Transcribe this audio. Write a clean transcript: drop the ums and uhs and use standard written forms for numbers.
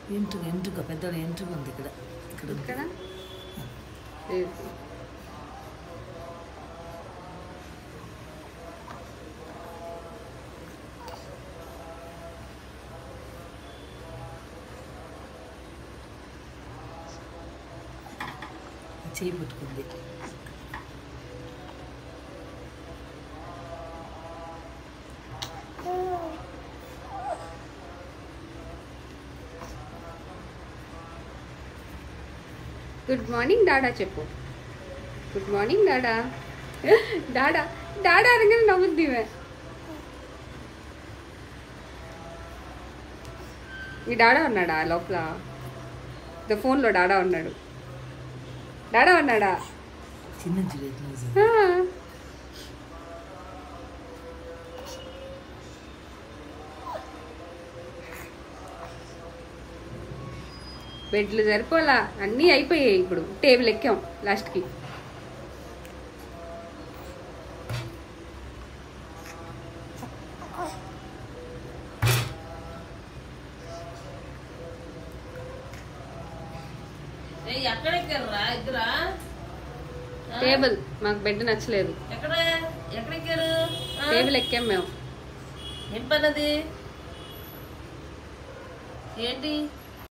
ఎంట్రుక పెద్ద ఎంట్రుక ఉంది ఇక్కడ ఇక్కడ ఇక్కడ చేయి పట్టుకుంది. గుడ్ మార్నింగ్ డాడా చెప్పు. Good morning డాడా. డాడా డాడా అనగానే నవ్వుద్ది. మీ డాడా ఉన్నాడా లోపల? ఫోన్లో డాడా ఉన్నాడు. డాడా ఉన్నాడా? చిన్న బెడ్లు సరిపోలా, అన్నీ అయిపోయాయి. ఇప్పుడు టేబుల్ ఎక్కాం లాస్ట్కి. టేబుల్ మాకు బెడ్ నచ్చలేదు. టేబుల్ ఎక్కాం మేము. ఏం పన్నది ఏంటి?